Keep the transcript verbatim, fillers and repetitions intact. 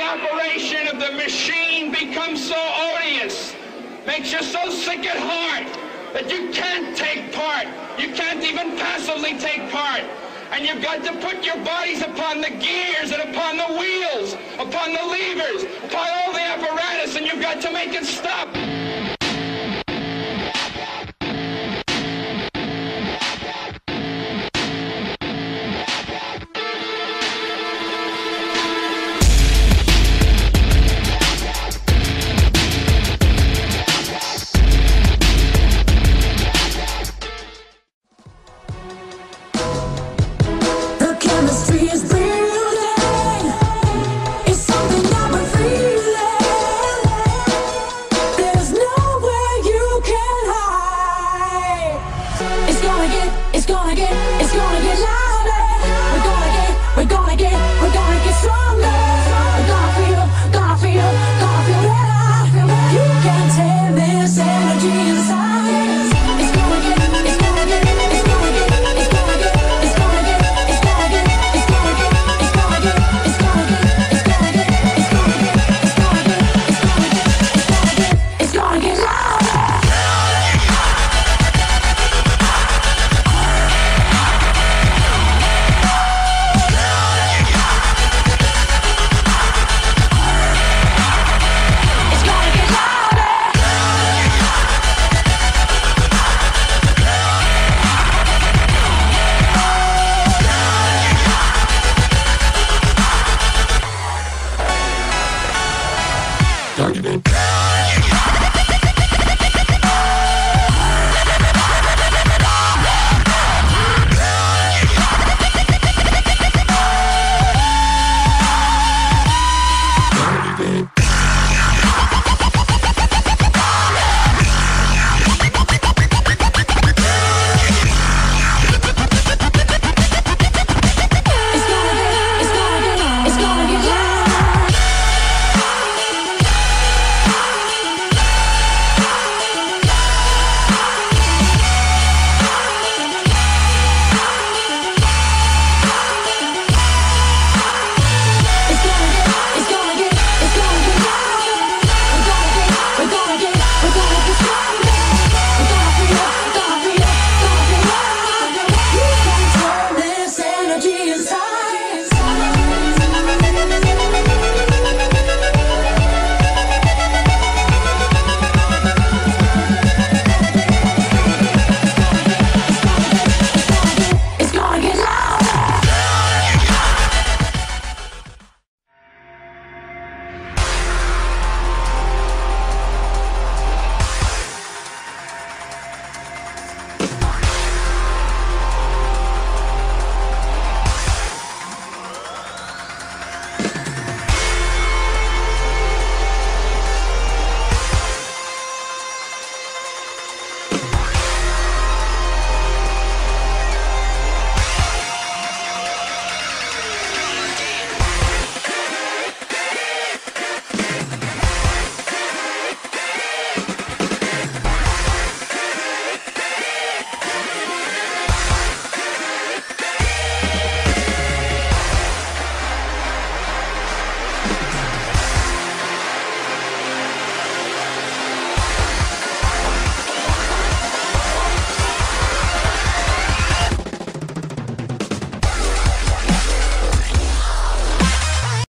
operation of the machine becomes so odious, makes you so sick at heart that you can't take part. You can't even passively take part. And you've got to put your bodies upon the gears and upon the wheels, upon the levers, upon all the apparatus, and you've got to make it stop.